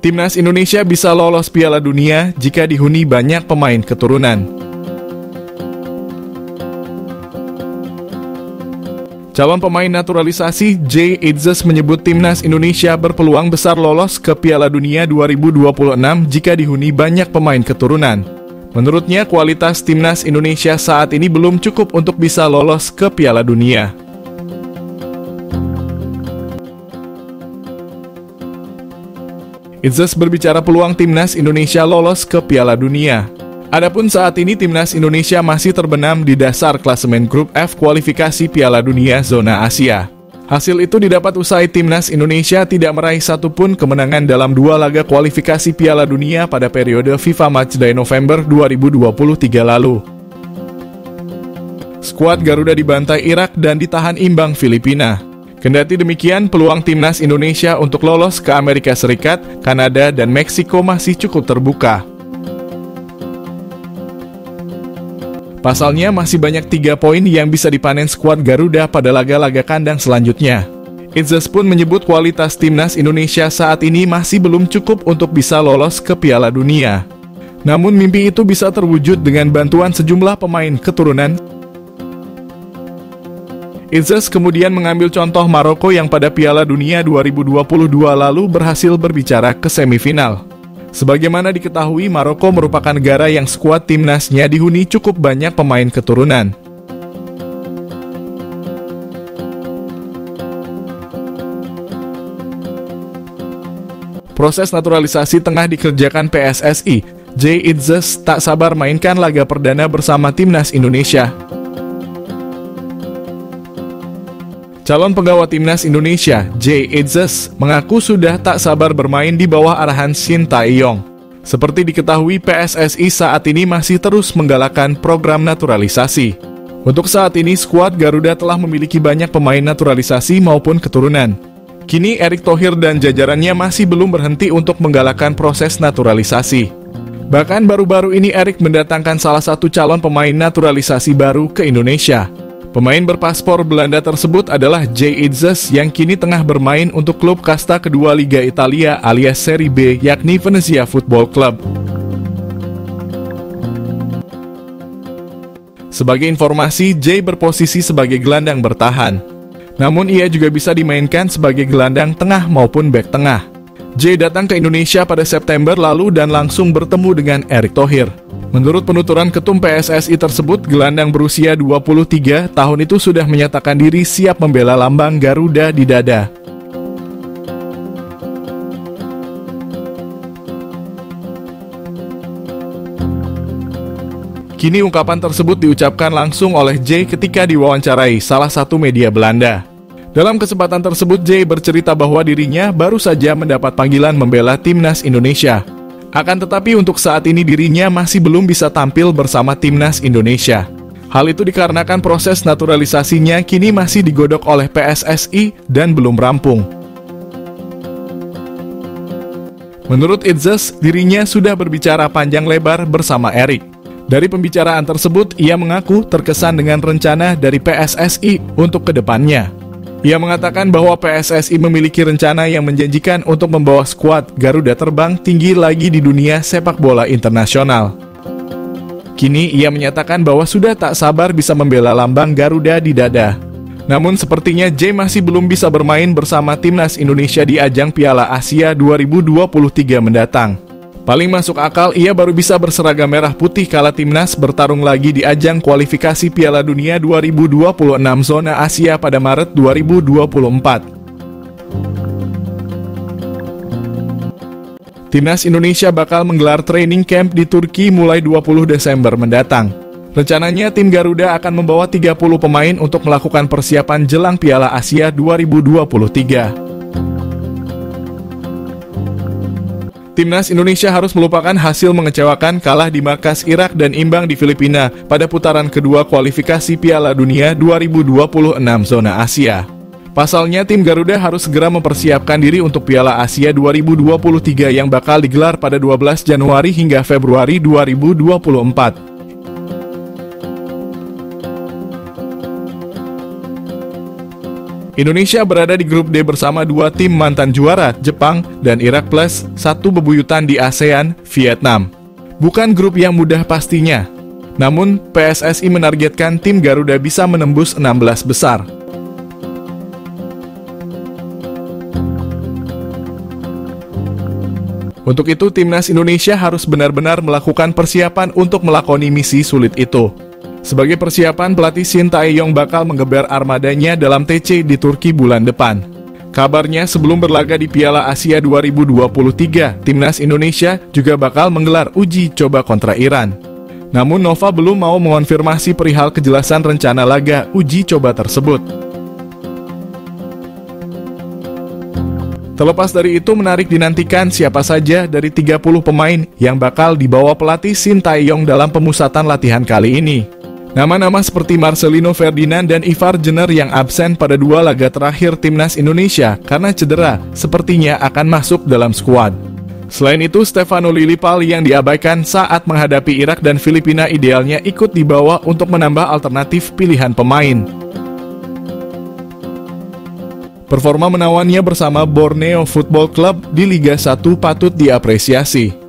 Timnas Indonesia bisa lolos Piala Dunia jika dihuni banyak pemain keturunan. Calon pemain naturalisasi Jay Itzes menyebut Timnas Indonesia berpeluang besar lolos ke Piala Dunia 2026 jika dihuni banyak pemain keturunan. Menurutnya, kualitas Timnas Indonesia saat ini belum cukup untuk bisa lolos ke Piala Dunia. Itzes berbicara peluang Timnas Indonesia lolos ke Piala Dunia. Adapun saat ini Timnas Indonesia masih terbenam di dasar klasemen grup F kualifikasi Piala Dunia zona Asia. Hasil itu didapat usai Timnas Indonesia tidak meraih satupun kemenangan dalam 2 laga kualifikasi Piala Dunia pada periode FIFA Matchday November 2023 lalu. Skuad Garuda dibantai Irak dan ditahan imbang Filipina. Kendati demikian, peluang Timnas Indonesia untuk lolos ke Amerika Serikat, Kanada, dan Meksiko masih cukup terbuka. Pasalnya, masih banyak 3 poin yang bisa dipanen skuad Garuda pada laga-laga kandang selanjutnya. Itzes pun menyebut kualitas Timnas Indonesia saat ini masih belum cukup untuk bisa lolos ke Piala Dunia. Namun mimpi itu bisa terwujud dengan bantuan sejumlah pemain keturunan. Itzes kemudian mengambil contoh Maroko yang pada Piala Dunia 2022 lalu berhasil berbicara ke semifinal. Sebagaimana diketahui, Maroko merupakan negara yang skuad timnasnya dihuni cukup banyak pemain keturunan. Proses naturalisasi tengah dikerjakan PSSI. Jay Itzes tak sabar mainkan laga perdana bersama Timnas Indonesia. Calon penggawa Timnas Indonesia, Jay Itzes, mengaku sudah tak sabar bermain di bawah arahan Shin Tae-yong. Seperti diketahui, PSSI saat ini masih terus menggalakkan program naturalisasi. Untuk saat ini, skuad Garuda telah memiliki banyak pemain naturalisasi maupun keturunan. Kini, Erick Thohir dan jajarannya masih belum berhenti untuk menggalakkan proses naturalisasi. Bahkan baru-baru ini Erick mendatangkan salah satu calon pemain naturalisasi baru ke Indonesia. Pemain berpaspor Belanda tersebut adalah Jay Itzes yang kini tengah bermain untuk klub kasta kedua Liga Italia alias Serie B, yakni Venezia Football Club. Sebagai informasi, Jay berposisi sebagai gelandang bertahan. Namun ia juga bisa dimainkan sebagai gelandang tengah maupun bek tengah. Jay datang ke Indonesia pada September lalu dan langsung bertemu dengan Erick Thohir. Menurut penuturan ketum PSSI tersebut, gelandang berusia 23 tahun itu sudah menyatakan diri siap membela lambang Garuda di dada. Kini ungkapan tersebut diucapkan langsung oleh Jay ketika diwawancarai salah satu media Belanda. Dalam kesempatan tersebut, Jay bercerita bahwa dirinya baru saja mendapat panggilan membela Timnas Indonesia. Akan tetapi untuk saat ini dirinya masih belum bisa tampil bersama Timnas Indonesia. Hal itu dikarenakan proses naturalisasinya kini masih digodok oleh PSSI dan belum rampung. Menurut Itzes, dirinya sudah berbicara panjang lebar bersama Erick. Dari pembicaraan tersebut, ia mengaku terkesan dengan rencana dari PSSI untuk kedepannya. Ia mengatakan bahwa PSSI memiliki rencana yang menjanjikan untuk membawa skuad Garuda terbang tinggi lagi di dunia sepak bola internasional. Kini ia menyatakan bahwa sudah tak sabar bisa membela lambang Garuda di dada. Namun sepertinya Jay masih belum bisa bermain bersama Timnas Indonesia di ajang Piala Asia 2023 mendatang. Paling masuk akal ia baru bisa berseragam merah putih kala Timnas bertarung lagi di ajang kualifikasi Piala Dunia 2026 zona Asia pada Maret 2024. Timnas Indonesia bakal menggelar training camp di Turki mulai 20 Desember mendatang. Rencananya tim Garuda akan membawa 30 pemain untuk melakukan persiapan jelang Piala Asia 2023. Timnas Indonesia harus melupakan hasil mengecewakan kalah di markas Irak dan imbang di Filipina pada putaran kedua kualifikasi Piala Dunia 2026 zona Asia. Pasalnya, tim Garuda harus segera mempersiapkan diri untuk Piala Asia 2023 yang bakal digelar pada 12 Januari hingga Februari 2024. Indonesia berada di grup D bersama dua tim mantan juara, Jepang dan Irak plus satu bebuyutan di ASEAN, Vietnam. Bukan grup yang mudah pastinya. Namun, PSSI menargetkan tim Garuda bisa menembus 16 besar. Untuk itu, Timnas Indonesia harus benar-benar melakukan persiapan untuk melakoni misi sulit itu. Sebagai persiapan, pelatih Shin Tae-yong bakal menggeber armadanya dalam TC di Turki bulan depan. Kabarnya sebelum berlaga di Piala Asia 2023, Timnas Indonesia juga bakal menggelar uji coba kontra Iran. Namun Nova belum mau mengonfirmasi perihal kejelasan rencana laga uji coba tersebut. Terlepas dari itu, menarik dinantikan siapa saja dari 30 pemain yang bakal dibawa pelatih Shin Tae-yong dalam pemusatan latihan kali ini. Nama-nama seperti Marcelino Ferdinand dan Ivar Jenner yang absen pada dua laga terakhir Timnas Indonesia karena cedera sepertinya akan masuk dalam skuad. Selain itu, Stefano Lillipal yang diabaikan saat menghadapi Irak dan Filipina idealnya ikut dibawa untuk menambah alternatif pilihan pemain. Performa menawannya bersama Borneo Football Club di Liga 1 patut diapresiasi.